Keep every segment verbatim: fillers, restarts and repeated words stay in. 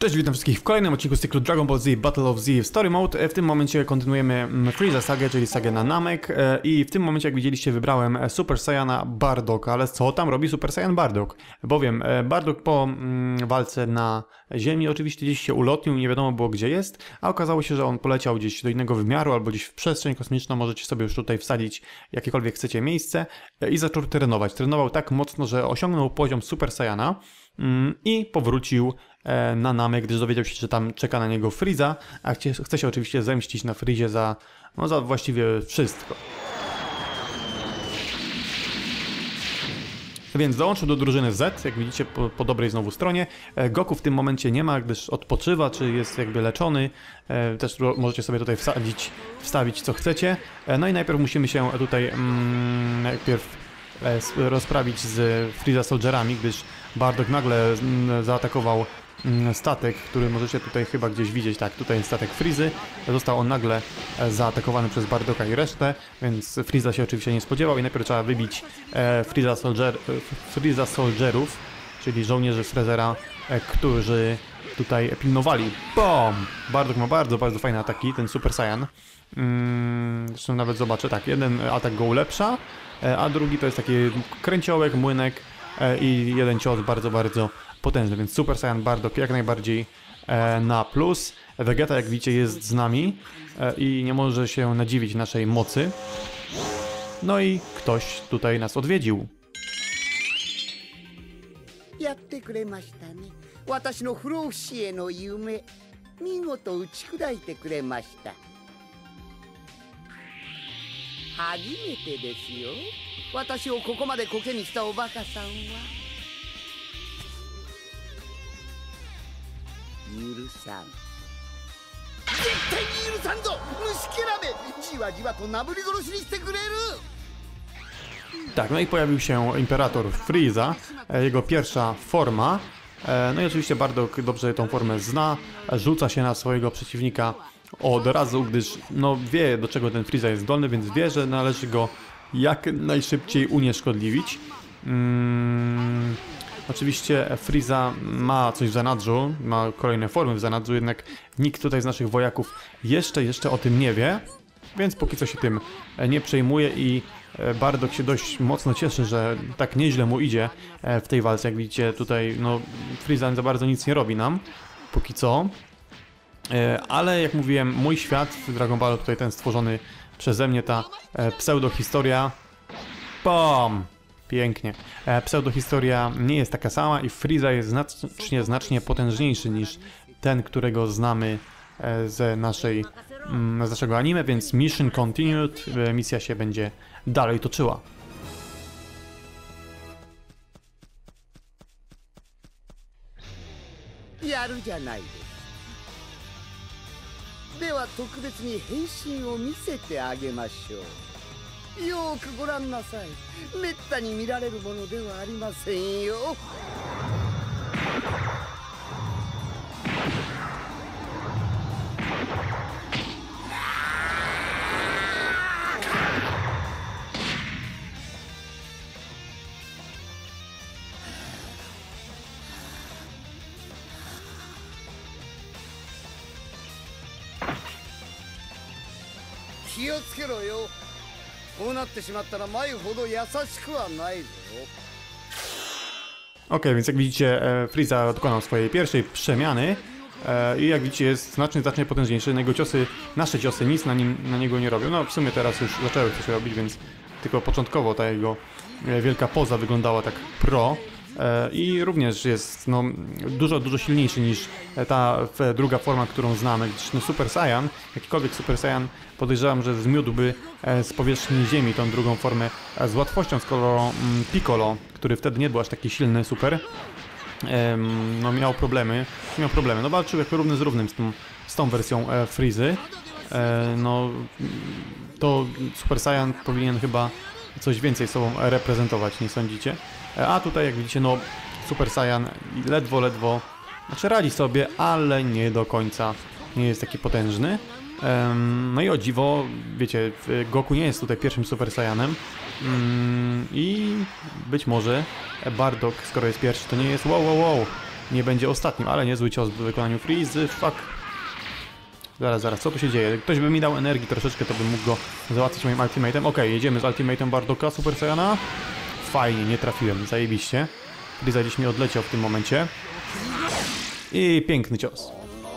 Cześć, witam wszystkich w kolejnym odcinku z cyklu Dragon Ball Z Battle of Z w Story Mode. W tym momencie kontynuujemy Frieza sagę, czyli sagę na Namek. I w tym momencie, jak widzieliście, wybrałem Super Saiyana Bardock. Ale co tam robi Super Saiyan Bardock? Bowiem Bardock po walce na Ziemi oczywiście gdzieś się ulotnił, nie wiadomo było gdzie jest, a okazało się, że on poleciał gdzieś do innego wymiaru albo gdzieś w przestrzeń kosmiczną. Możecie sobie już tutaj wsadzić jakiekolwiek chcecie miejsce i zaczął trenować. Trenował tak mocno, że osiągnął poziom Super Saiyana i powrócił na Namek, gdyż dowiedział się, że tam czeka na niego Frieza, a chce, chce się oczywiście zemścić na Friezie za, no, za właściwie wszystko. Więc dołączył do drużyny Z, jak widzicie po, po dobrej znowu stronie. Goku w tym momencie nie ma, gdyż odpoczywa, czy jest jakby leczony. Też możecie sobie tutaj wsadzić, wstawić co chcecie. No i najpierw musimy się tutaj mm, najpierw rozprawić z Frieza Soldierami, gdyż Bardock nagle zaatakował statek, który możecie tutaj chyba gdzieś widzieć. Tak, tutaj jest statek Friezy. Został on nagle zaatakowany przez Bardocka i resztę, więc Frieza się oczywiście nie spodziewał i najpierw trzeba wybić Frieza, Soldier, Frieza Soldierów, czyli żołnierzy Frezera, którzy tutaj pilnowali. BOOM! Bardock ma bardzo, bardzo fajne ataki, ten Super Saiyan. Zresztą nawet zobaczę, tak, jeden atak go ulepsza, a drugi to jest taki kręciołek, młynek i jeden cios bardzo, bardzo potężny, więc Super Saiyan Bardock jak najbardziej e, na plus. Vegeta, jak widzicie, jest z nami e, i nie może się nadziwić naszej mocy. No i ktoś tutaj nas odwiedził. やってくれましたね。私の不老不死への夢、見事打ち砕いてくれました。初めてですよ。私をここまでコケにしたおバカさんは。許さん。絶対に許さんぞ、虫けらめ。じわじわとなぶり殺しにしてくれる。 Tak, no i pojawił się Imperator Frieza, jego pierwsza forma. No i oczywiście Bardock dobrze tą formę zna, rzuca się na swojego przeciwnika od razu, gdyż no wie, do czego ten Frieza jest zdolny, więc wie, że należy go jak najszybciej unieszkodliwić. Hmm, oczywiście Frieza ma coś w zanadrzu, ma kolejne formy w zanadrzu, jednak nikt tutaj z naszych wojaków jeszcze, jeszcze o tym nie wie, więc póki co się tym nie przejmuje i Bardock się dość mocno cieszy, że tak nieźle mu idzie w tej walce. Jak widzicie tutaj, no Frieza za bardzo nic nie robi nam, póki co. Ale jak mówiłem, mój świat w Dragon Ballu, tutaj ten stworzony przeze mnie, ta pseudohistoria, BOOM! Pięknie. Pseudohistoria nie jest taka sama i Frieza jest znacznie, znacznie potężniejszy niż ten, którego znamy z naszej, z naszego anime, więc mission continued, misja się będzie dalej toczyła. やるじゃないですか。では特別に変身を見せてあげましょう。よーくご覧なさい。めったに見られるものではありませんよ。 気をつけろよ。こうなってしまったら前ほど優しくはないぞ。 Ok, więc jak widzicie, Frieza dokonał swojej pierwszej przemiany i jak widzicie jest znacznie, znacznie potężniejszy. Jego ciosy, nasze ciosy nic na, nim, na niego nie robią. No w sumie teraz już zaczęły coś robić, więc tylko początkowo ta jego wielka poza wyglądała tak pro. I również jest no, dużo, dużo silniejszy niż ta druga forma, którą znamy. No, Super Saiyan, jakikolwiek Super Saiyan, podejrzewam, że zmiótłby z powierzchni Ziemi tą drugą formę z łatwością, skoro Piccolo, który wtedy nie był aż taki silny super, no miał problemy, miał problemy. No walczył jako równy z równym z tą, z tą wersją Friezy. No to Super Saiyan powinien chyba coś więcej sobą reprezentować, nie sądzicie? A tutaj jak widzicie, no Super Saiyan ledwo, ledwo, znaczy radzi sobie, ale nie do końca nie jest taki potężny. Um, no i o dziwo, wiecie, Goku nie jest tutaj pierwszym Super Saiyanem um, i być może Bardock, skoro jest pierwszy, to nie jest wow, wow, wow, nie będzie ostatnim, ale niezły cios w wykonaniu Freezy, fuck. Zaraz, zaraz, co tu się dzieje? Ktoś by mi dał energii troszeczkę, to bym mógł go załatwić moim ultimatem. Okej, jedziemy z ultimatem Bardoka, Super Saiyana. Fajnie, nie trafiłem, zajebiście. Freeza gdzieś mi odleciał w tym momencie. I piękny cios.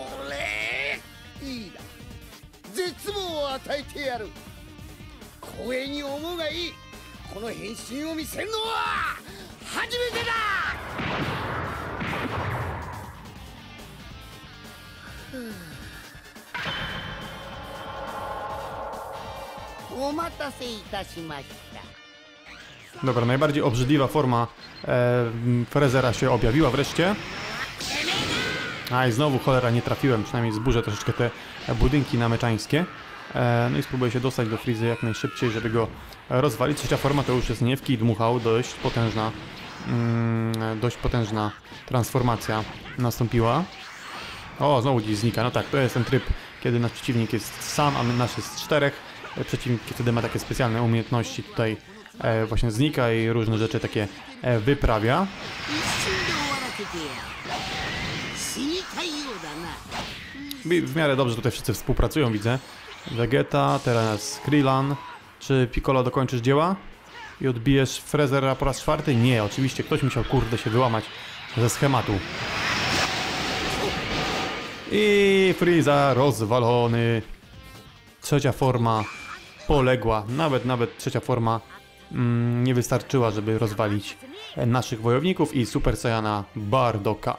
いいだ絶望を与えてやる光栄に思うがいいこの変身を見せるのは初めてだお待たせいたしました Dobra, najbardziej obrzydliwa forma e, Frezera się objawiła wreszcie. A i znowu cholera nie trafiłem, przynajmniej zburzę troszeczkę te budynki nameczańskie. E, no i spróbuję się dostać do Freezy jak najszybciej, żeby go rozwalić. Trzecia forma to już jest nie w kij dmuchał, dość potężna, mm, dość potężna transformacja nastąpiła. O, znowu gdzieś znika, no tak, to jest ten tryb, kiedy nasz przeciwnik jest sam, a my nasz jest czterech. Przeciwnik wtedy ma takie specjalne umiejętności, tutaj e, właśnie znika i różne rzeczy takie e, wyprawia. I w miarę dobrze tutaj wszyscy współpracują, widzę. Vegeta, teraz Krillin. Czy Piccolo dokończysz dzieła? I odbijesz Frezera po raz czwarty? Nie, oczywiście ktoś musiał kurde się wyłamać ze schematu. I Freeza rozwalony. Trzecia forma poległa. Nawet, nawet trzecia forma mm, nie wystarczyła, żeby rozwalić naszych wojowników i Super Saiyana Bardoka.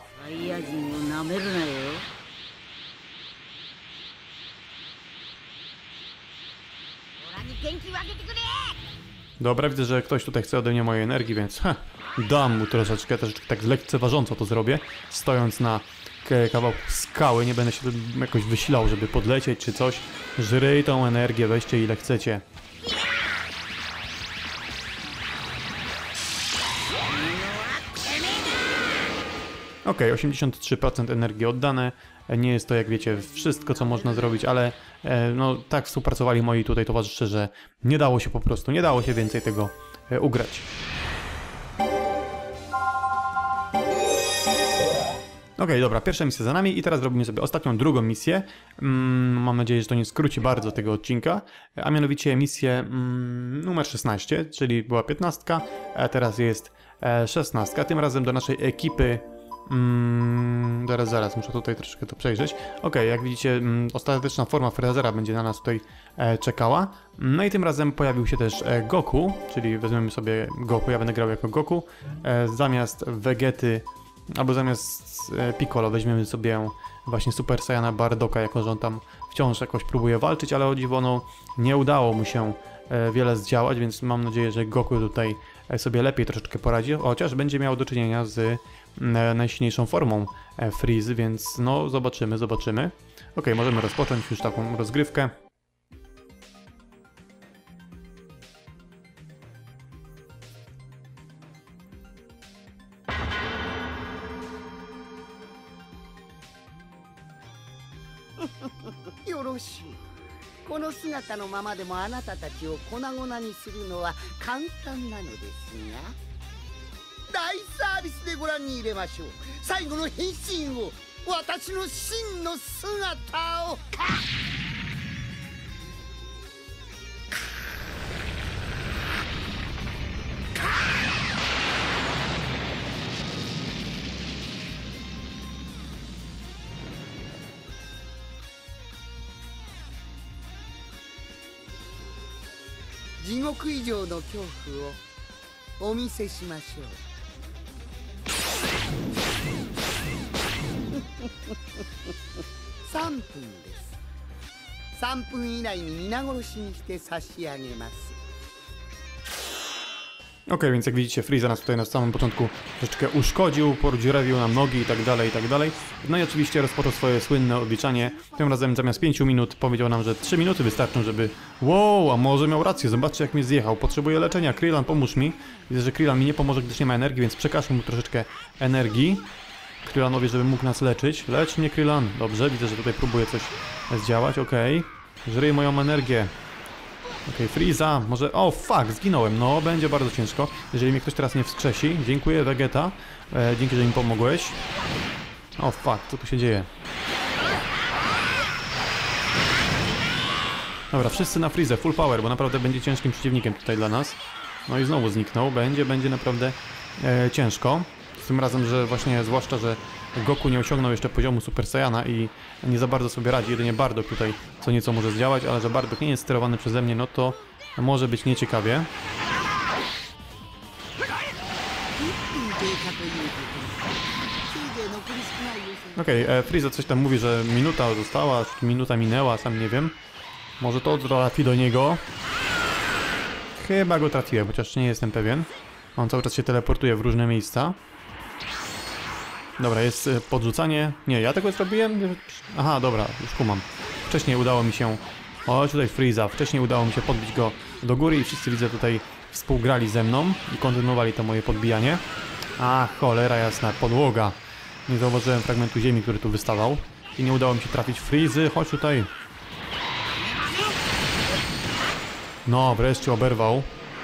Dobra, widzę, że ktoś tutaj chce ode mnie mojej energii, więc heh, dam mu troszeczkę, troszeczkę tak lekceważąco to zrobię, stojąc na kawałku skały, nie będę się jakoś wysilał, żeby podlecieć czy coś. Żryj tą energię, weźcie ile chcecie. Ok, osiemdziesiąt trzy procent energii oddane. Nie jest to, jak wiecie, wszystko, co można zrobić, ale e, no tak współpracowali moi tutaj towarzysze, że nie dało się po prostu, nie dało się więcej tego e, ugrać. Ok, dobra, pierwsza misja za nami i teraz robimy sobie ostatnią, drugą misję. Mm, mam nadzieję, że to nie skróci bardzo tego odcinka, a mianowicie misję mm, numer szesnaście, czyli była piętnastka, a teraz jest e, szesnastka. Tym razem do naszej ekipy. Mm, zaraz, zaraz, muszę tutaj troszeczkę to przejrzeć. Ok, jak widzicie, mm, ostateczna forma Frezera będzie na nas tutaj e, czekała. No i tym razem pojawił się też e, Goku, czyli weźmiemy sobie Goku, ja będę grał jako Goku. E, zamiast Vegety, albo zamiast e, Piccolo weźmiemy sobie właśnie Super Saiyana Bardoka, jako że on tam wciąż jakoś próbuje walczyć, ale o dziwo no, nie udało mu się e, wiele zdziałać, więc mam nadzieję, że Goku tutaj e, sobie lepiej troszeczkę poradzi, chociaż będzie miał do czynienia z najsilniejszą formą Freezy, więc no zobaczymy, zobaczymy. Ok, możemy rozpocząć już taką rozgrywkę. Yoroshiu. この姿のままでもあなたたちを粉々にするのは簡単なのですが大サービスでご覧に入れましょう最後の変身を私の真の姿を地獄以上の恐怖をお見せしましょうさんぷんですさんぷん以内に皆殺しにして差し上げます Ok, więc jak widzicie, Freeza nas tutaj na samym początku troszeczkę uszkodził, podziurawił nam nogi i tak dalej, i tak dalej. No i oczywiście rozpoczął swoje słynne odliczanie. Tym razem zamiast pięciu minut powiedział nam, że trzy minuty wystarczą, żeby... Wow, a może miał rację, zobaczcie jak mnie zjechał. Potrzebuję leczenia, Krillin, pomóż mi. Widzę, że Krillin mi nie pomoże, gdyż nie ma energii, więc przekażmy mu troszeczkę energii. Krillinowi, żeby mógł nas leczyć. Lecz mnie, Krillin. Dobrze, widzę, że tutaj próbuje coś zdziałać, okej. Okay. Żryj moją energię. Okej, okay, Freeza, może... O, fuck, zginąłem. No, będzie bardzo ciężko, jeżeli mnie ktoś teraz nie wskrzesi. Dziękuję, Vegeta. E, dzięki, że mi pomogłeś. O, fuck, co tu się dzieje? Dobra, wszyscy na Freezę, full power, bo naprawdę będzie ciężkim przeciwnikiem tutaj dla nas. No i znowu zniknął, będzie, będzie naprawdę e, ciężko. Z tym razem, że właśnie, zwłaszcza, że Goku nie osiągnął jeszcze poziomu Super Saiyana i nie za bardzo sobie radzi, jedynie Bardock tutaj co nieco może zdziałać, ale że Bardock nie jest sterowany przeze mnie, no to może być nieciekawie. Okej, okay, Freeza coś tam mówi, że minuta została, minuta minęła, sam nie wiem. Może to trafi do niego. Chyba go trafiłem, chociaż nie jestem pewien. On cały czas się teleportuje w różne miejsca. Dobra, jest podrzucanie. Nie, ja tego zrobiłem? Aha, dobra, już kumam. Wcześniej udało mi się... O, tutaj Freeza. Wcześniej udało mi się podbić go do góry i wszyscy, widzę, tutaj współgrali ze mną i kontynuowali to moje podbijanie. A, cholera jasna, podłoga. Nie zauważyłem fragmentu ziemi, który tu wystawał. I nie udało mi się trafić Freezy. Chodź tutaj. No, wreszcie oberwał.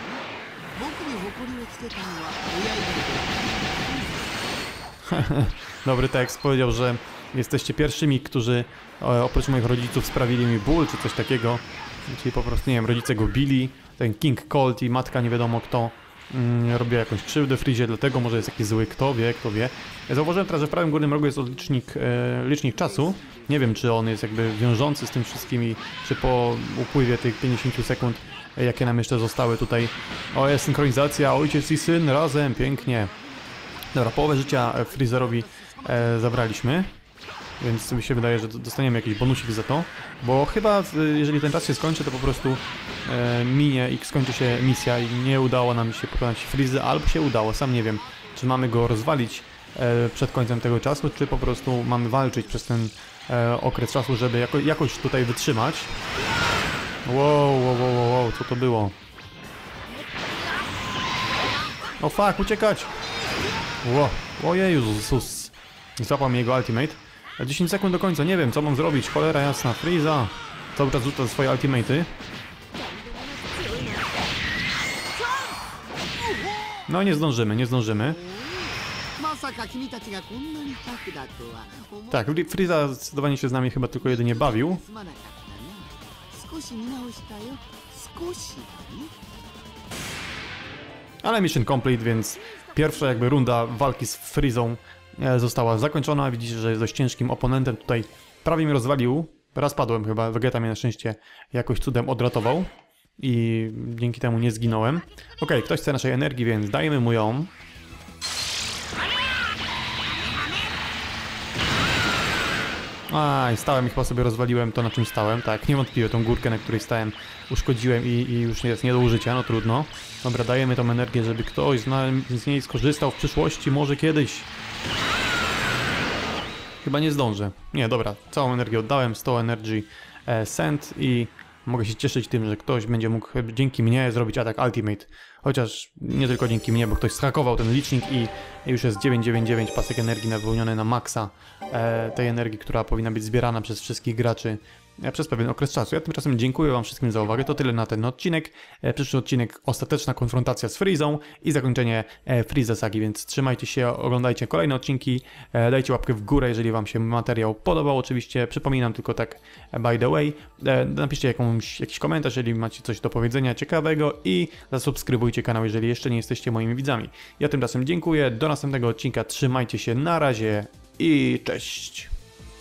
Dobry tekst, powiedział, że jesteście pierwszymi, którzy e, oprócz moich rodziców sprawili mi ból, czy coś takiego. Czyli po prostu, nie wiem, rodzice go bili, ten King Colt i matka nie wiadomo kto mm, robiła jakąś krzywdę Freezie, dlatego może jest jakiś zły, kto wie, kto wie. Ja zauważyłem teraz, że w prawym górnym rogu jest licznik, e, licznik czasu. Nie wiem, czy on jest jakby wiążący z tym wszystkim i czy po upływie tych pięćdziesięciu sekund, e, jakie nam jeszcze zostały tutaj. O, jest synchronizacja, ojciec i syn razem, pięknie. Dobra, połowę życia Freezerowi e, zabraliśmy, więc mi się wydaje, że dostaniemy jakiś bonusik za to, bo chyba jeżeli ten czas się skończy, to po prostu e, minie i skończy się misja i nie udało nam się pokonać Freezy, albo się udało, sam nie wiem, czy mamy go rozwalić e, przed końcem tego czasu, czy po prostu mamy walczyć przez ten e, okres czasu, żeby jako, jakoś tutaj wytrzymać. Wow, wow, wow, wow, wow, co to było? O fuck, uciekać! Ło, ojeju, Jezus. Złapał mi jego ultimate. dziesięć sekund do końca, nie wiem co mam zrobić, cholera jasna, Freeza. Cały czas rzuca swoje ultimaty. No nie zdążymy, nie zdążymy. Tak, Freeza zdecydowanie się z nami chyba tylko jedynie bawił. Ale mission complete, więc pierwsza jakby runda walki z Freezą została zakończona. Widzicie, że jest dość ciężkim oponentem. Tutaj prawie mnie rozwalił. Raz padłem chyba. Vegeta mnie na szczęście jakoś cudem odratował. I dzięki temu nie zginąłem. Ok, ktoś chce naszej energii, więc dajmy mu ją. Aj, stałem i chyba sobie rozwaliłem to, na czym stałem. Tak, niewątpliwie tą górkę, na której stałem, uszkodziłem i, i już jest nie do użycia, no trudno. Dobra, dajemy tą energię, żeby ktoś z, na, z niej skorzystał w przyszłości, może kiedyś. Chyba nie zdążę. Nie, dobra, całą energię oddałem, sto energy e, send i mogę się cieszyć tym, że ktoś będzie mógł dzięki mnie zrobić atak ultimate. Chociaż nie tylko dzięki mnie, bo ktoś zhakował ten licznik i już jest dziewięćset dziewięćdziesiąt dziewięć pasek energii napełniony na maksa e, tej energii, która powinna być zbierana przez wszystkich graczy e, przez pewien okres czasu. Ja tymczasem dziękuję wam wszystkim za uwagę. To tyle na ten odcinek. E, przyszły odcinek ostateczna konfrontacja z Freezą i zakończenie e, Freeza sagi, więc trzymajcie się, oglądajcie kolejne odcinki, e, dajcie łapkę w górę, jeżeli wam się materiał podobał. Oczywiście przypominam tylko tak by the way, e, napiszcie jakąś, jakiś komentarz, jeżeli macie coś do powiedzenia ciekawego i zasubskrybujcie kanał, jeżeli jeszcze nie jesteście moimi widzami. Ja tymczasem dziękuję, do następnego odcinka, trzymajcie się, na razie i cześć!